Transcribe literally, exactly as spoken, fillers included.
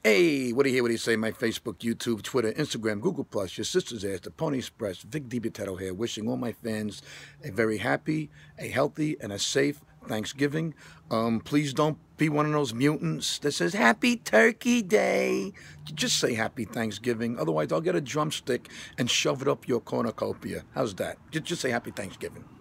Hey, what do you hear? What do you say? My Facebook, YouTube, Twitter, Instagram, Google Plus, your sister's ass, the Pony Express, Vic Dibitetto here, wishing all my fans a very happy, a healthy, and a safe Thanksgiving. Um, please don't be one of those mutants that says Happy Turkey Day. Just say Happy Thanksgiving. Otherwise, I'll get a drumstick and shove it up your cornucopia. How's that? Just, just say Happy Thanksgiving.